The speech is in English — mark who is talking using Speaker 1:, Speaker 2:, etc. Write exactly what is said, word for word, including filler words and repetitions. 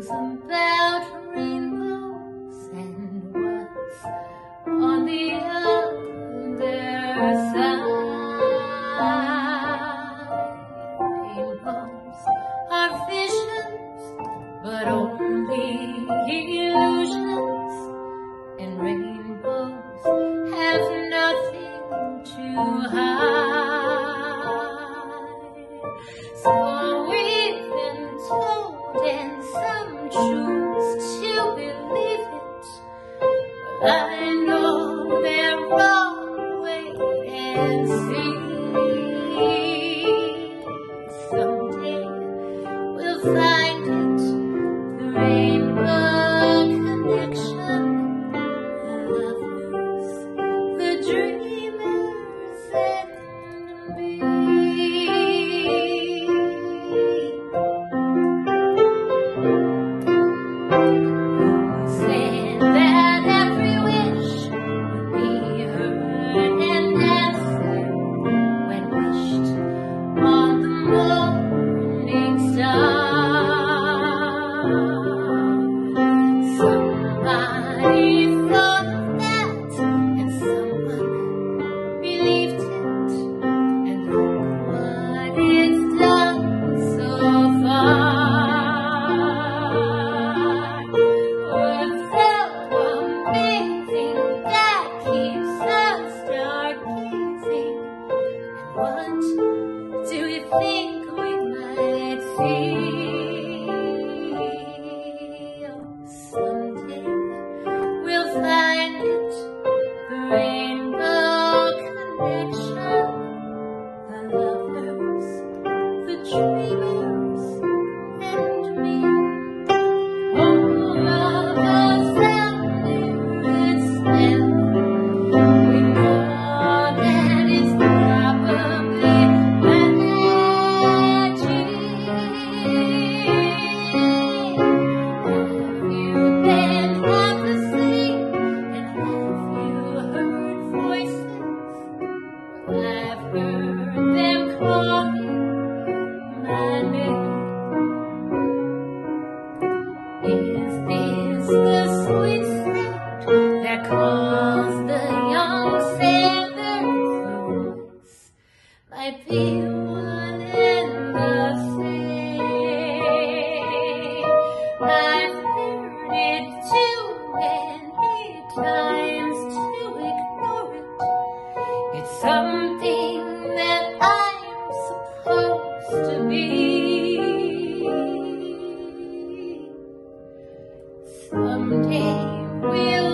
Speaker 1: songs about rainbows and what's on the other side. Rainbows are visions, but only illusions, and rainbows have nothing to hide. So we've been told, and some choose to believe it. Well, I know they're wrong. Wait and see. Someday we'll find it, the rainbow connection, the lovers, the dreamers, and me. Said that every wish would be heard and answered when wished on the morning star. Somebody thought of that, and someone believed it, and look what it's done so far. What's so amazing that keeps us stargazing? And what do you think we might see? Oh, someday we'll find it, the rainbow connection, the lovers, the dreamers, and me. All of us out there, it's them. We know that it's probably magic. Have you been at the sea, and have you heard voices? Well, I've heard them calling my name. Is this the sweet sound that calls the young sailor's voice? Might be one and the same. I've heard it too many times to ignore it. It's something that I'm supposed to be. Someday we'll